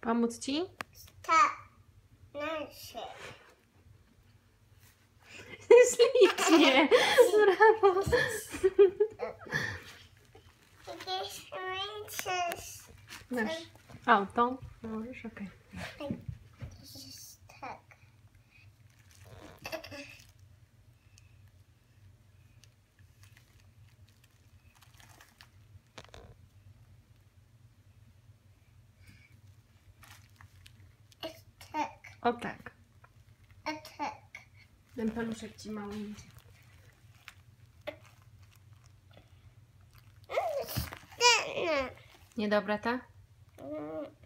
Pomóc ci? Tak. Nasze. Ślicznie. Brawo. Jakieś ręce. Masz. O, tą? Możesz, okej. Tak. Tak. O tak. A tak. Ten paluszek ci mały idzie. Tak. Niedobra ta? Mm.